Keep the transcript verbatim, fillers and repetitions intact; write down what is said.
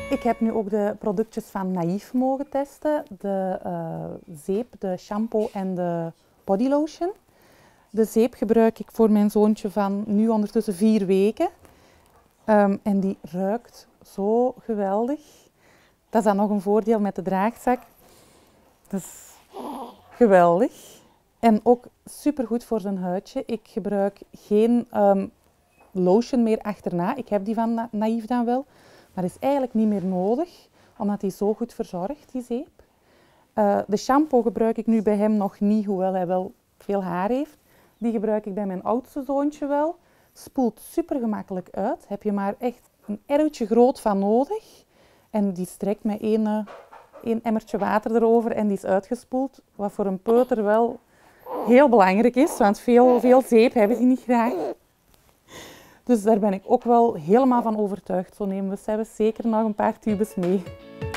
Ik heb nu ook de productjes van Naïef mogen testen. De uh, zeep, de shampoo en de bodylotion. De zeep gebruik ik voor mijn zoontje van nu ondertussen vier weken. Um, en die ruikt zo geweldig. Dat is dan nog een voordeel met de draagzak. Dat is geweldig. En ook supergoed voor zijn huidje. Ik gebruik geen um, lotion meer achterna. Ik heb die van Na Naïef dan wel. Maar dat is eigenlijk niet meer nodig, omdat hij zo goed verzorgt, die zeep. Uh, de shampoo gebruik ik nu bij hem nog niet, hoewel hij wel veel haar heeft. Die gebruik ik bij mijn oudste zoontje wel. Spoelt super gemakkelijk uit. Heb je maar echt een erwtje groot van nodig. En die strekt met één, uh, één emmertje water erover en die is uitgespoeld. Wat voor een peuter wel heel belangrijk is, want veel, veel zeep hebben die niet graag. Dus daar ben ik ook wel helemaal van overtuigd. Zo nemen we zelfs zeker nog een paar tubes mee.